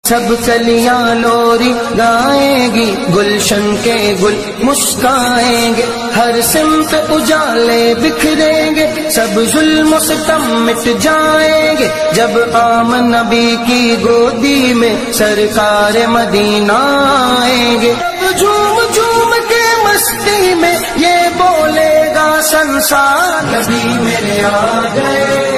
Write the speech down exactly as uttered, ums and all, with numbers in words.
सब कलियां लोरी गाएंगी, गुलशन के गुल मुस्काएंगे, हर सिमत उजाले बिखरेंगे, सब जुल्म सितम मिट जाएंगे। जब आम नबी की गोदी में सरकार मदीना आएंगे, तब झूम झूम के मस्ती में ये बोलेगा संसार, नबी मेरे आ गए।